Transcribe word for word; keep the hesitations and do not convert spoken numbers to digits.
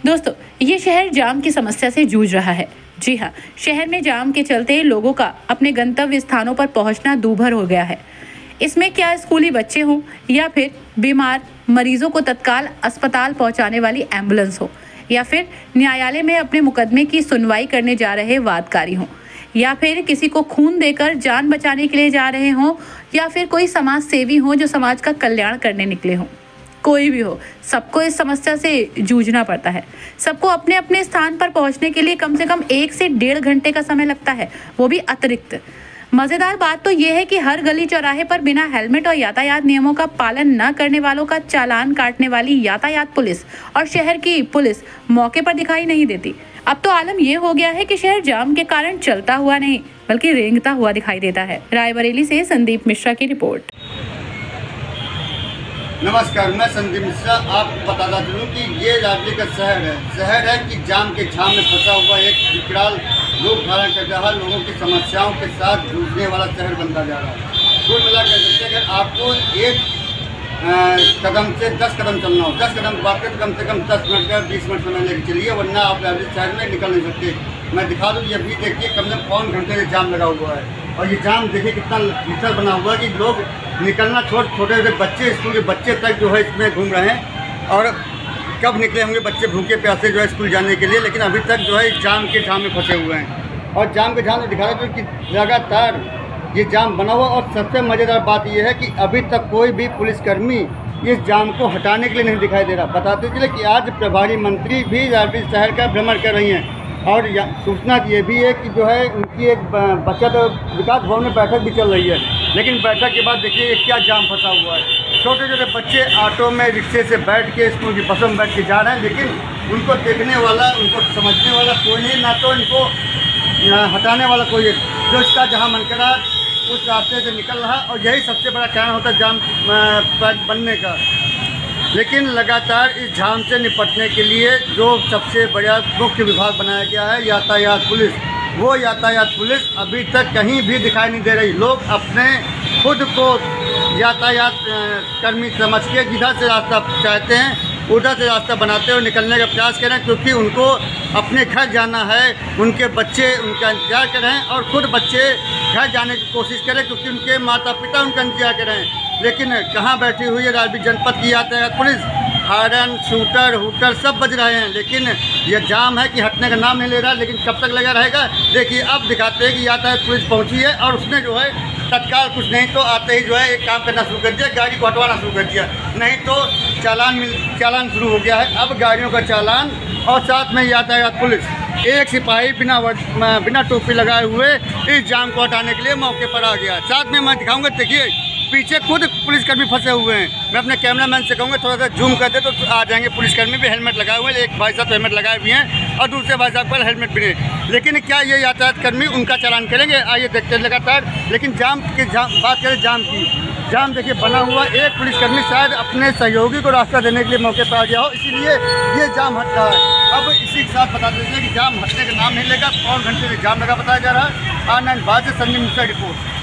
दोस्तों, ये शहर जाम की समस्या से जूझ रहा है। जी हाँ, शहर में जाम के चलते लोगों का अपने गंतव्य स्थानों पर पहुंचना दूभर हो गया है। इसमें क्या स्कूली बच्चे हों या फिर बीमार मरीजों को तत्काल अस्पताल पहुंचाने वाली एम्बुलेंस हो, या फिर न्यायालय में अपने मुकदमे की सुनवाई करने जा रहे वादकारी हों, या फिर किसी को खून देकर जान बचाने के लिए जा रहे हों, या फिर कोई समाज सेवी हो जो समाज का कल्याण करने निकले हों, कोई भी हो, सबको इस समस्या से जूझना पड़ता है। सबको अपने अपने स्थान पर पहुंचने के लिए कम से कम एक से डेढ़ घंटे का समय लगता है, वो भी अतिरिक्त। मजेदार बात तो यह है कि हर गली चौराहे पर बिना हेलमेट और यातायात नियमों का पालन न करने वालों का चालान काटने वाली यातायात पुलिस और शहर की पुलिस मौके पर दिखाई नहीं देती। अब तो आलम यह हो गया है कि शहर जाम के कारण चलता हुआ नहीं बल्कि रेंगता हुआ दिखाई देता है। रायबरेली से संदीप मिश्रा की रिपोर्ट। नमस्कार, मैं संदीप मिश्रा। आपको बताता चलूँ कि ये राज्य का शहर है शहर है कि जाम के झाम में फंसा हुआ एक विकराल रूप धारण कर रहा लोगों की समस्याओं के साथ जूझने वाला शहर बनता जा रहा है। कुल मिलाकर देखिए, अगर आपको एक आ, कदम से दस कदम चलना हो, दस कदम के बाद कम से कम दस मिनट का बीस मिनट समय लेकर चलिए, वरना आप राजनीति शहर में निकल नहीं सकते। मैं दिखा दूँ, ये भी देखिए कम से कम पौन घंटे से जाम लगा हुआ है। और ये जाम देखिए कितना भीतर बना हुआ है कि लोग निकलना छोड़ छोटे छोटे बच्चे, स्कूल के बच्चे तक जो है इसमें घूम रहे हैं। और कब निकले होंगे बच्चे भूखे प्यासे जो है स्कूल जाने के लिए, लेकिन अभी तक जो है जाम के जाम में फंसे हुए हैं। और जाम के जाम में दिखा रहे हैं कि लगातार ये जाम बना हुआ। और सबसे मज़ेदार बात यह है कि अभी तक कोई भी पुलिसकर्मी इस जाम को हटाने के लिए नहीं दिखाई दे रहा। बताते चले कि आज प्रभारी मंत्री भी राजगीर शहर का भ्रमण कर रही हैं। और सूचना ये भी है कि जो है उनकी एक बचत विकास भवन में बैठक भी चल रही है, लेकिन बैठक के बाद देखिए क्या जाम फंसा हुआ है। छोटे छोटे बच्चे ऑटो में रिक्शे से बैठ के स्कूल की बसों में बैठ के जा रहे हैं, लेकिन उनको देखने वाला, उनको समझने वाला कोई नहीं, ना तो इनको हटाने वाला कोई है। जो इसका जहाँ मन करा उस रास्ते से निकल रहा, और यही सबसे बड़ा कारण होता है जाम बनने का। लेकिन लगातार इस जाम से निपटने के लिए जो सबसे बड़ा मुख्य विभाग बनाया गया है यातायात पुलिस, वो यातायात पुलिस अभी तक कहीं भी दिखाई नहीं दे रही। लोग अपने खुद को यातायात कर्मी समझ के जिधर से रास्ता चाहते हैं उधर से रास्ता बनाते हुए निकलने का प्रयास करें, क्योंकि उनको अपने घर जाना है, उनके बच्चे उनका इंतजार करें और खुद बच्चे घर जाने की कोशिश करें, क्योंकि उनके माता पिता उनका इंतजार करें। लेकिन कहाँ बैठी हुई है राजगीर जनपद की यातायात पुलिस? हार्न, शूटर, हुटर सब बज रहे हैं, लेकिन यह जाम है कि हटने का नाम नहीं ले रहा। लेकिन कब तक लगा रहेगा? देखिए अब दिखाते हैं कि यातायात पुलिस पहुंची है और उसने जो है तत्काल कुछ नहीं तो आते ही जो है एक काम करना शुरू कर दिया, गाड़ी को हटवाना शुरू कर दिया। नहीं तो चालान मिल चालान शुरू हो गया है। अब गाड़ियों का चालान और साथ में यातायात पुलिस। एक सिपाही बिना बिना टोपी लगाए हुए इस जाम को हटाने के लिए मौके पर आ गया। साथ में मैं दिखाऊंगा, देखिए पीछे खुद पुलिसकर्मी फंसे हुए हैं। मैं अपने कैमरामैन से कहूँगा थोड़ा सा जूम कर दे तो आ जाएंगे। पुलिसकर्मी भी हेलमेट लगाए हुए हैं, एक भाई साहब हेलमेट लगाए हुए हैं और दूसरे भाई साहब पर हेलमेट भी नहीं। लेकिन क्या ये यातायात कर्मी उनका चालान करेंगे? आइए देखते हैं लगातार। लेकिन जाम की जाम बात करें जाम की, जाम देखिए बना हुआ। एक पुलिसकर्मी शायद अपने सहयोगी को रास्ता देने के लिए मौके पर आ गया हो, इसीलिए ये जाम हट रहा है। अब इसी के साथ बता देते हैं कि जाम हटने का नाम नहीं लेगा। पौन घंटे से जाम लगा बताया जा रहा है। आनंद बाज से संदीप मिश्रा रिपोर्ट।